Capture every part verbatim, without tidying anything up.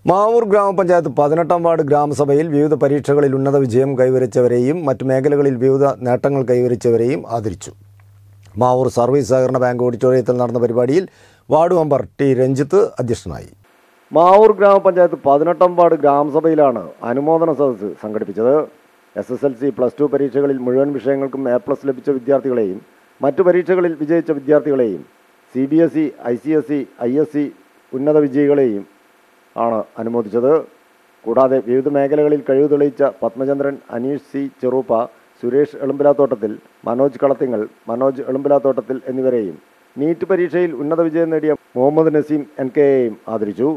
മാവൂർ ഗ്രാമപഞ്ചായത്ത് പതിനെട്ടാം വാർഡ് ഗ്രാമസഭയിൽ വിവിധ പരീക്ഷകളിൽ ഉന്നത വിജയം കൈവരിച്ചവരെയും മറ്റു മേഖലകളിൽ വിവിധ നേട്ടങ്ങൾ കൈവരിച്ചവരെയും ആദരിച്ചു. മാവൂർ സർവീസ് സഹകരണ ബാങ്ക് ഓഡിറ്റോറിയത്തിൽ നടന്ന പരിപാടിയിൽ വാർഡ് മെമ്പർ ടി രഞ്ജിത്ത് അധ്യക്ഷനായി. മാവൂർ ഗ്രാമപഞ്ചായത്ത് പതിനെട്ടാം വാർഡ് ഗ്രാമസഭയിലാണ് അനുമോദന സദസ്സ് സംഘടിപ്പിച്ചത്. S S L C plus two പരീക്ഷകളിൽ മുഴുവൻ വിഷയങ്ങൾക്കും എ പ്ലസ് ലഭിച്ച വിദ്യാർത്ഥികളെയും മറ്റു പരീക്ഷകളിൽ വിജയിച്ച വിദ്യാർത്ഥികളെയും C B S E, I C S E, I S C ഉന്നത വിജയികളെയും ആണ് അനുമോദിച്ചത്. കൂടാതെ വിവിധ മേഖലകളിൽ കഴിവ് തെളിയിച്ച പത്മചന്ദ്രൻ, അനീഷ് സി ചെറുപ്പ, സുരേഷ് എളുമ്പിലാത്തോട്ടത്തിൽ, മനോജ് കളത്തിങ്ങൽ, മനോജ് എളുമ്പിലാത്തോട്ടത്തിൽ എന്നിവരെയും നീറ്റ് പരീക്ഷയിൽ ഉന്നത വിജയം നേടിയ മുഹമ്മദ് നസീം എൻ കെയെയും ആദരിച്ചു.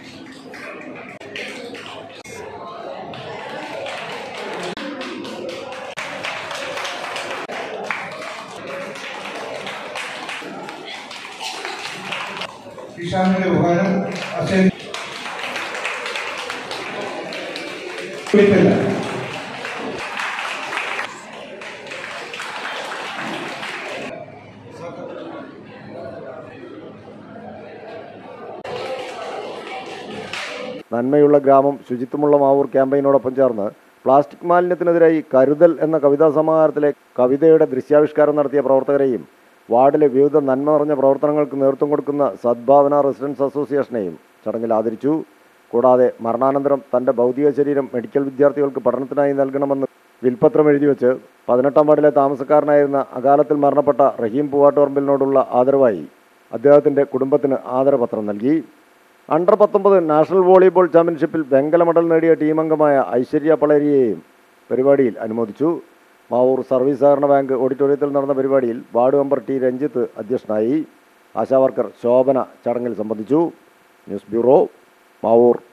നന്മയുള്ള ഗ്രാമം ശുചിത്വമുള്ള മാവൂർ ക്യാമ്പയിനോടൊപ്പം ചേർന്ന് പ്ലാസ്റ്റിക് മാലിന്യത്തിനെതിരായി കരുതൽ എന്ന കവിതാ സമാഹാരത്തിലെ കവിതയുടെ ദൃശ്യാവിഷ്കാരം നടത്തിയ പ്രവർത്തകരെയും വാർഡിലെ വിവിധ നന്മ നിറഞ്ഞ പ്രവർത്തനങ്ങൾക്ക് നേതൃത്വം കൊടുക്കുന്ന സദ്ഭാവന റെസിഡൻസ് അസോസിയേഷനെയും ചടങ്ങിൽ ആദരിച്ചു. കൂടാതെ മരണാനന്തരം തൻ്റെ ഭൗതിക ശരീരം മെഡിക്കൽ വിദ്യാർത്ഥികൾക്ക് പഠനത്തിനായി നൽകണമെന്ന് വിൽപത്രം എഴുതിവെച്ച് പതിനെട്ടാം വാർഡിലെ താമസക്കാരനായിരുന്ന അകാലത്തിൽ മരണപ്പെട്ട റഹീം പൂവാട്ടുപറമ്പിലിനോടുള്ള ആദരവായി അദ്ദേഹത്തിൻ്റെ കുടുംബത്തിന് ആദരപത്രം നൽകി. അണ്ടർ പത്തൊമ്പത് നാഷണൽ വോളിബോൾ ചാമ്പ്യൻഷിപ്പിൽ വെങ്കല മെഡൽ നേടിയ ടീമംഗമായ ഐശ്വര്യ പളരിയെയും പരിപാടിയിൽ അനുമോദിച്ചു. മാവൂർ സർവീസ് സഹകരണ ബാങ്ക് ഓഡിറ്റോറിയത്തിൽ നടന്ന പരിപാടിയിൽ വാർഡ് മെമ്പർ ടി രഞ്ജിത്ത് അധ്യക്ഷനായി. ആശാവർക്കർ ശോഭന ചടങ്ങിൽ സംബന്ധിച്ചു. News bureau, Mavoor.